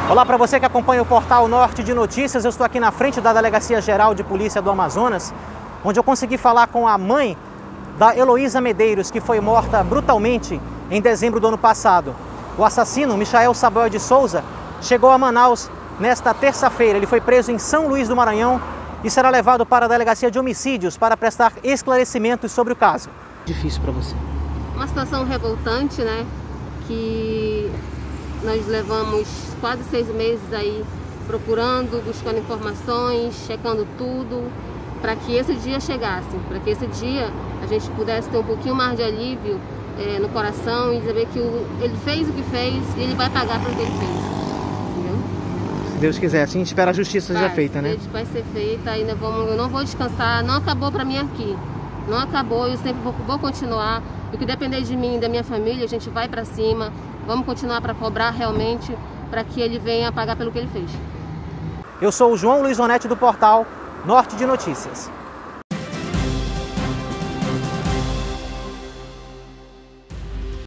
Olá para você que acompanha o portal Norte de Notícias. Eu estou aqui na frente da Delegacia Geral de Polícia do Amazonas, onde eu consegui falar com a mãe da Heloísa Medeiros, que foi morta brutalmente em dezembro do ano passado. O assassino, Michael Saboia de Souza, chegou a Manaus nesta terça-feira. Ele foi preso em São Luís do Maranhão e será levado para a Delegacia de Homicídios para prestar esclarecimentos sobre o caso. Difícil para você? Uma situação revoltante, né? Que nós levamos quase 6 meses aí procurando, buscando informações, checando tudo, para que esse dia chegasse, para que esse dia a gente pudesse ter um pouquinho mais de alívio no coração e saber que ele fez o que fez e ele vai pagar pelo que ele fez, entendeu? Se Deus quiser, assim espera a justiça seja feita, né? Vai ser feita, ainda eu não vou descansar, não acabou para mim aqui, não acabou, eu sempre vou continuar, o que depender de mim e da minha família, a gente vai para cima, vamos continuar para cobrar realmente, para que ele venha pagar pelo que ele fez. Eu sou o João Luiz Onetti do portal Norte de Notícias.